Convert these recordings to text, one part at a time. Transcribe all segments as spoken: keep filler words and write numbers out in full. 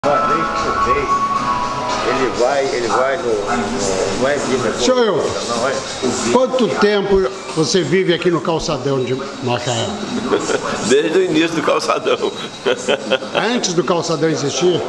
Ele vai, ele vai no, no vai aqui, né? Senhor eu, quanto tempo você vive aqui no calçadão de Macaé? Desde o início do calçadão. Antes do calçadão existir?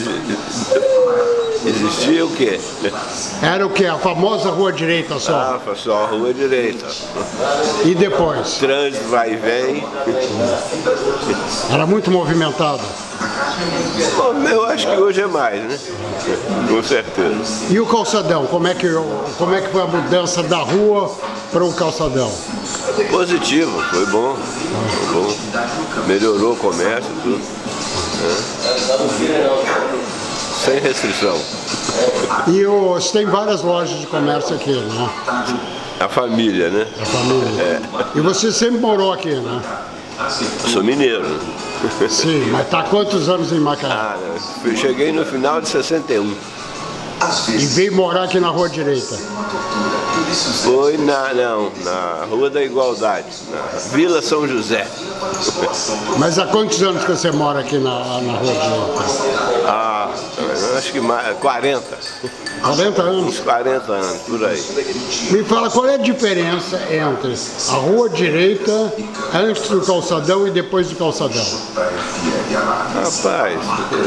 Existia o quê? Era o que? A famosa Rua Direita só? Ah, só a Rua Direita. E depois? Trânsito vai e vem. Era muito movimentado? Bom, eu acho que hoje é mais, né? Com certeza. E o calçadão? Como é que, como é que foi a mudança da rua para o calçadão? Positivo, foi bom. Foi bom. Melhorou o comércio e tudo. É. Sem restrição. E os, tem várias lojas de comércio aqui, né? A família, né? A família. É. E você sempre morou aqui, né? Eu sou mineiro. Sim, mas está há quantos anos em Macaé? Ah, eu cheguei no final de sessenta e um. E veio morar aqui na Rua Direita? Foi na, não, na Rua da Igualdade, na Vila São José. Mas há quantos anos que você mora aqui na, na Rua Direita? Ah, eu acho que mais, quarenta. quarenta anos? Uns quarenta anos, por aí. Me fala, qual é a diferença entre a Rua Direita antes do calçadão e depois do calçadão? Rapaz,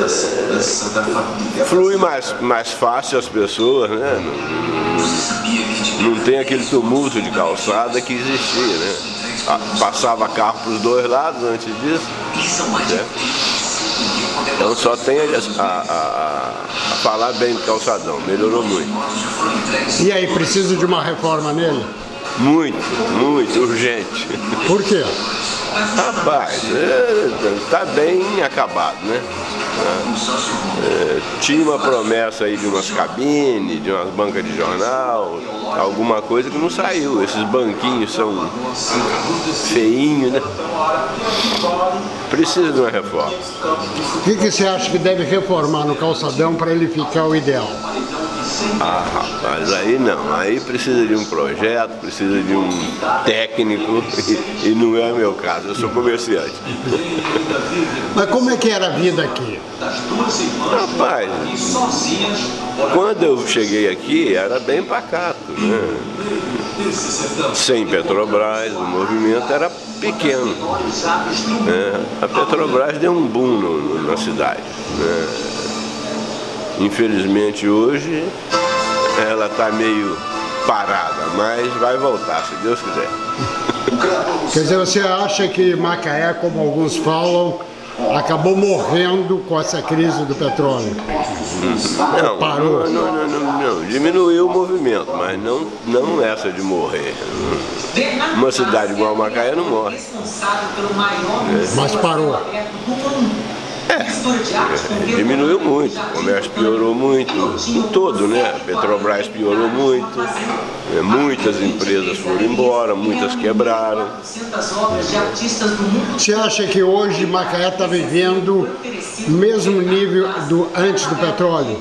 é, flui mais, mais fácil as pessoas, né? Não, não tem aquele tumulto de calçada que existia, né? Passava carro para os dois lados antes disso, né? Então só tem a, a, a, a falar bem do calçadão, melhorou muito. E aí, precisa de uma reforma nele? Muito, muito, urgente. Por quê? Rapaz, está é, bem acabado, né? É, tinha uma promessa aí de umas cabines, de umas bancas de jornal, alguma coisa que não saiu. Esses banquinhos são feinhos, né? Precisa de uma reforma. O que, que você acha que deve reformar no calçadão para ele ficar o ideal? Ah, rapaz, aí não, aí precisa de um projeto, precisa de um técnico e, e não é meu caso, eu sou comerciante. Mas como é que era a vida aqui? Rapaz, quando eu cheguei aqui era bem pacato, né? Sem Petrobras, o movimento era pequeno, né? A Petrobras deu um boom no, na cidade, né? Infelizmente hoje ela está meio parada, mas vai voltar, se Deus quiser. Quer dizer, você acha que Macaé, como alguns falam, acabou morrendo com essa crise do petróleo? Não, Parou? Não, não, não, não, diminuiu o movimento, mas não, não essa de morrer. Uma cidade igual Macaé não morre. Mas parou? É, diminuiu muito, o comércio piorou muito, em todo, né? A Petrobras piorou muito, é, muitas empresas foram embora, muitas quebraram. Você acha que hoje Macaé está vivendo o mesmo nível do antes do petróleo?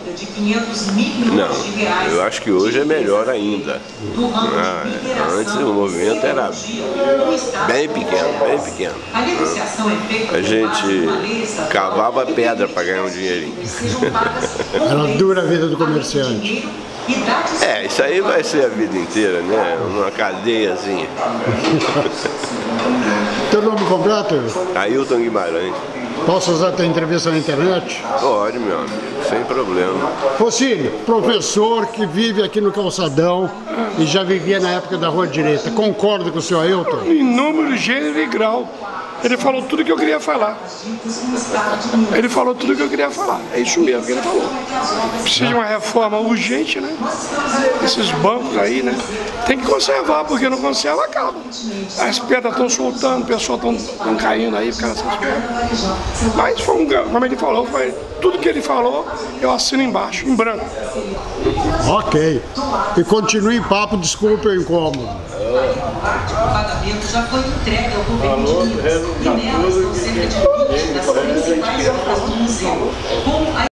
Não, eu acho que hoje é melhor ainda. Ah, antes o movimento era bem pequeno, bem pequeno. A gente cavava pedra para ganhar um dinheirinho. Era dura a vida do comerciante. É, isso aí vai ser a vida inteira, né? Uma cadeiazinha. Teu nome completo? Ailton Guimarães. Posso usar a tua entrevista na internet? Pode, meu amigo, sem problema. Focílio, professor que vive aqui no calçadão e já vivia na época da Rua Direita. Concorda com o senhor Ailton? Em número, gênero e grau. Ele falou tudo que eu queria falar. Ele falou tudo que eu queria falar. É isso mesmo que ele falou. Precisa de uma reforma urgente, né? Esses bancos aí, né? Tem que conservar, porque não conserva, acaba. As pedras estão soltando, pessoas estão caindo aí por causa dessas pedras. Mas foi um, como ele falou, foi tudo que ele falou, eu assino embaixo, em branco. Ok. E continue em papo, desculpe o incômodo. O pagamento já foi entregue ao governo de Minas e nelas estão cerca de vinte das principais obras do museu.